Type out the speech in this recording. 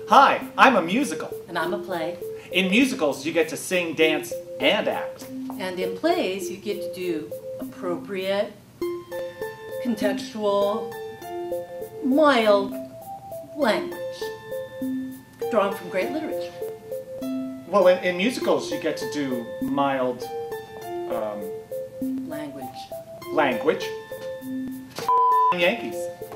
Hi, I'm a musical. And I'm a play. In musicals, you get to sing, dance, and act. And in plays, you get to do appropriate, contextual, mild language drawn from great literature. Well, in musicals, you get to do mild Language. language. Yankees.